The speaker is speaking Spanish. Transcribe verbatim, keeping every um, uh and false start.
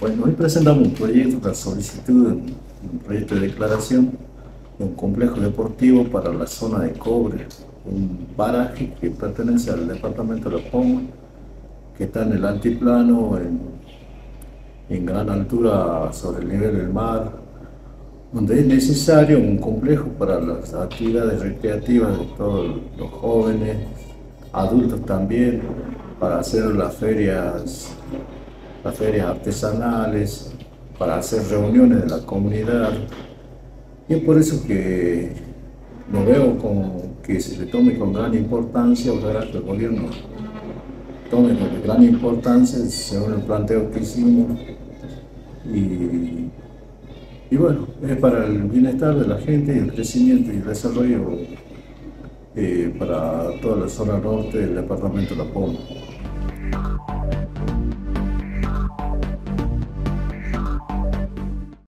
Bueno, hoy presentamos un proyecto, una solicitud, un proyecto de declaración de un complejo deportivo para la zona de Cobre, un paraje que pertenece al departamento de La Poma, que está en el altiplano, en, en gran altura sobre el nivel del mar, donde es necesario un complejo para las actividades recreativas de todos los jóvenes, adultos también, para hacer las ferias, las ferias artesanales, para hacer reuniones de la comunidad. Y es por eso que lo veo como que se le tome con gran importancia, ojalá que el gobierno tome con gran importancia según el planteo que hicimos. Y, y bueno, es para el bienestar de la gente y el crecimiento y el desarrollo eh, para toda la zona norte del departamento de La Poma.